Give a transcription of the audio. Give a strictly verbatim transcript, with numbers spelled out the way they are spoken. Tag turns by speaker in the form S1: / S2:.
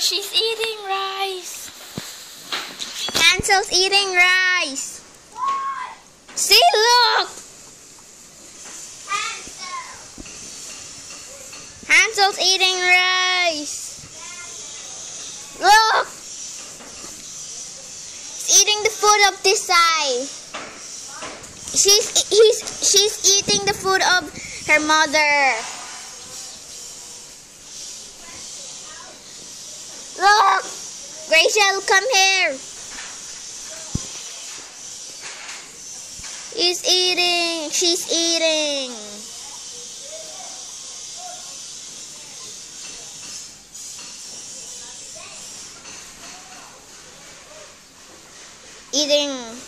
S1: she's eating rice.
S2: Hansel's eating rice. See, look. Hansel's eating rice. Look. He's eating the food of this side. She's he's she's eating the food of her mother. Look, Rachel, come here. He's eating. She's eating. Eating.